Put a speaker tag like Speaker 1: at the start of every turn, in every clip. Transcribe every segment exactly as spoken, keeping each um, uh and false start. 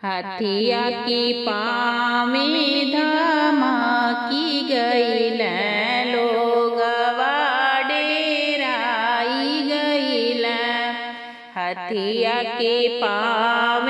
Speaker 1: हथिया की पाँव धमाकी गईल लोगवा डेराई गईल। हथिया के पाँव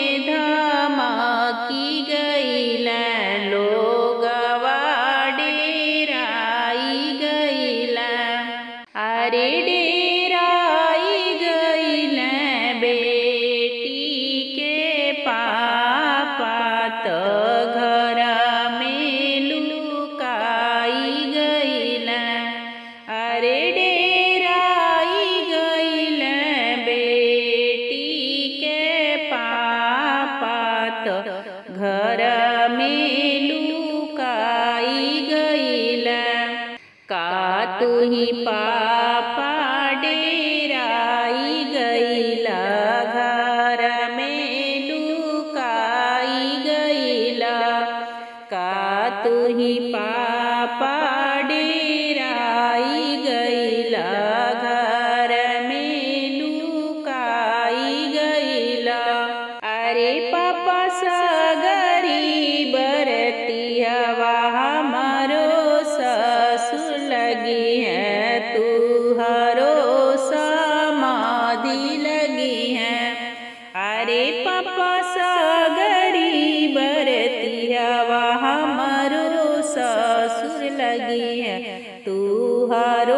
Speaker 1: धमाकी गईल लोगवा डेराई गईल। अरे डेराई गईल बेटी के पापा तो घर में लुकाई गईल। अरे डेराई गईल बेटी के पापा तो घर में लुकाई गईल। का तू ही पापा डेराई गईल घर में लुकाई गईल। का तू ही पापा डेराई गईल घर में लुकाई गईल। अरे पापा सगरी बरतियवा हमारो ससुर लगी है तुहरो समाधि लगी है। अरे पापा सगरी बरतियवा हमारो ससुर लगी है तुहरो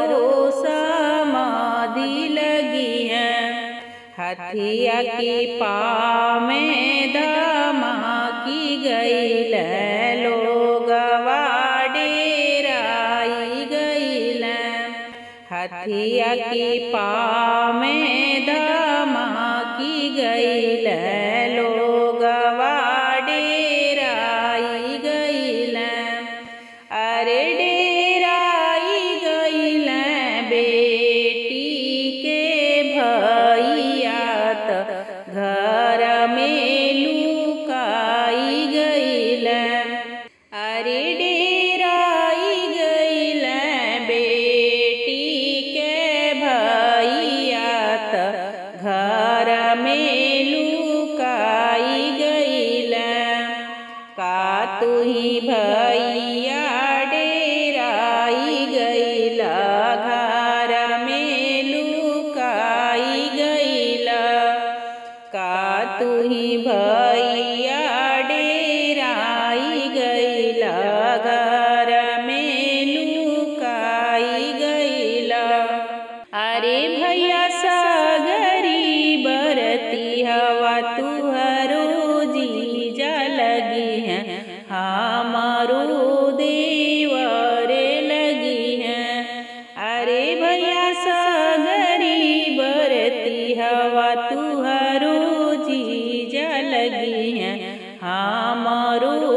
Speaker 1: समाधि लगी है। हथिया के पाँव में धमाकी गईल लोगवा डेराई गईल। हथिया के पाँव में धमाकी गईल लोगवा डेराई गईल। अरे डेराई गईल बेटी के भैया तो घर में लुकाई गईल। अरे डेराई गईल बेटी के भैया तो घर में लुकाई गईल। का तू ही भैया डेराई गईल घर में लुकाई गईल। का तू ही भैया डेराई गईल घर में लुकाई गईल। अरे भैया सगरी बरतियवा तुहरो जीजा लगी है हमारो देवर लगी है। अरे भैया सगरी बरतियवा तुहरो जीजा लगी है हमारो